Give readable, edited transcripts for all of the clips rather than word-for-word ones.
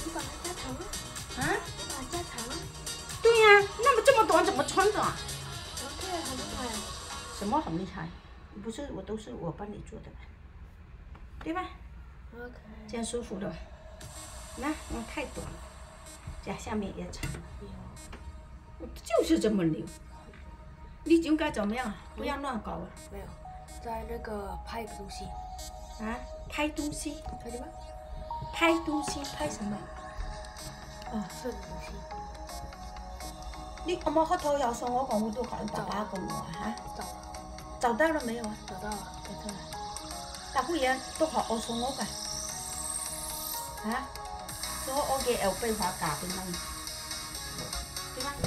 你把它加长啊！ 啊？ 你把它加长啊！ 对呀、那么这么短怎么穿的、啊？ 对，很厉害。 什么很厉害？不是我都是我帮你做的，对吧？ OK。 这样舒服的。那太短了，这样下面也长。就是这么牛。你应该怎么样？不要乱搞啊！ 没有，在那个拍一个东西。 啊？拍东西？ 可以吗？ 拍东西？拍什么？哦， 顺东西。 你有冇開頭有送我講，我都講爸爸講我嚇。找到了沒有啊？ 找到了， 找到了。大姑爺都學我送我㗎。嚇？所以我嘅後背畫架俾你。點啊？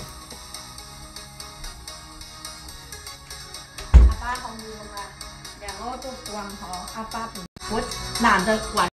阿爸好牛啊！兩個都管好，阿爸不，我懶得管。